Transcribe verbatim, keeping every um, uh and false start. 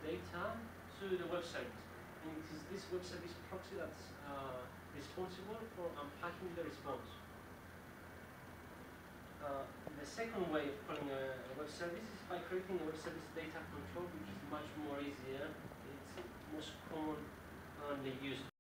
data to the web service. And it is this web service proxy that's uh, responsible for unpacking the response. Uh, the second way of calling a, a web service is by creating a web service data control, which is much more easier. It's most commonly used.